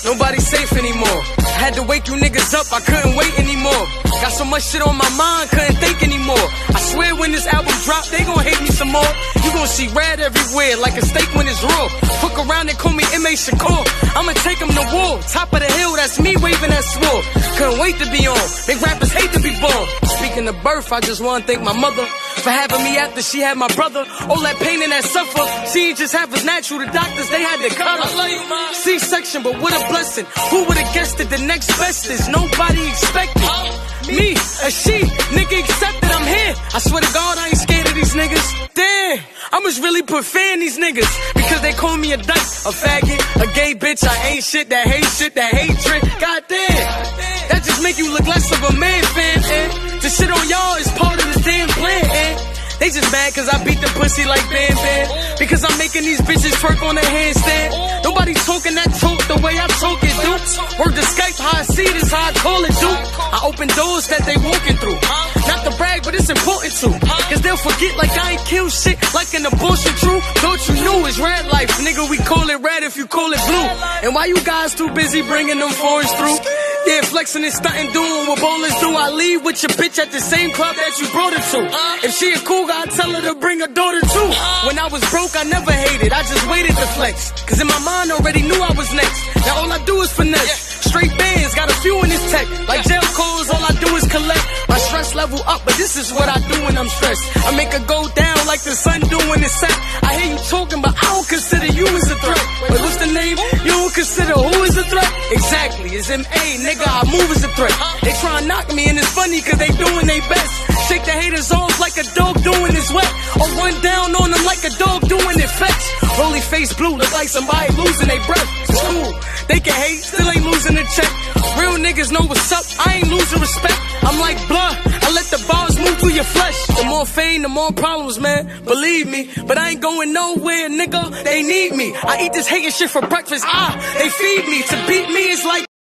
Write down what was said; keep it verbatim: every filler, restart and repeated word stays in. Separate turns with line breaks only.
Nobody's safe anymore. I had to wake you niggas up, I couldn't wait anymore. Got so much shit on my mind, couldn't think anymore. I swear when this album drop, they gon' hate me some more. You gon' see red everywhere, like a steak when it's raw. Fuck around and call me M A Shakur. I'ma take him to war. Top of the hill, that's me waving that sword. Couldn't wait to be on. Big rappers hate to be born. Speaking of birth, I just wanna thank my mother for having me after she had my brother. All that pain and that suffer, she ain't just have was natural. The doctors, they had to cut her. C-section, but what a blessing. Who would've guessed it? The next best is nobody expected. Me, a she, nigga accepted, I'm here. I swear to God, I ain't scared of these niggas. Damn, I must really put fear in these niggas. Because they call me a dyke, a faggot, a gay bitch. I ain't shit, that hate shit, that hatred. God damn, that just make you look less of a man, fam. Eh? To shit on y'all is part of the damn plan, eh? They just mad cause I beat the pussy like Bam Bam. Because I'm making these bitches twerk on the handstand. Nobody talking that talk the way I talk it, dude. Word to Skype, how I see it is how I call it, dude. I open doors that they walking through. Not to brag, but it's important too. Cause they'll forget like I ain't kill shit like an abortion true. Thought you knew it's red life, nigga, we call it red if you call it blue. And why you guys too busy bringing them foreigns through? Yeah, flexing and stunting, doing what bowlers do. I leave with your bitch at the same club that you brought her to. If she a cool guy, I tell her to bring her daughter too. When I was broke, I never hated, I just waited to flex. Cause in my mind already knew I was next. Now all I do is finesse. Straight bands, got a few in this tech. Like jail calls, all I do is collect. My stress level up, but this is what I do when I'm stressed. I make her go down like the sun do when it's set. I hear you talking, but I don't consider you as a threat. But what's the name? You don't consider who is a threat? Exactly, it's M A, nigga, I move as a threat. They try and knock me and it's funny cause they doing their best. Shake the haters off like a dog doing his wet. Or run down on them like a dog doing it fetch. Rolly face blue, look like somebody losing their breath. It's cool, they can hate, still ain't losing the check. Real niggas know what's up, I ain't losing respect. I'm like blood, I let the bars move through your flesh. The more fame, the more problems, man, believe me. But I ain't going nowhere, nigga, they need me. I eat this hating shit for breakfast, ah, they feed me. To beat me is like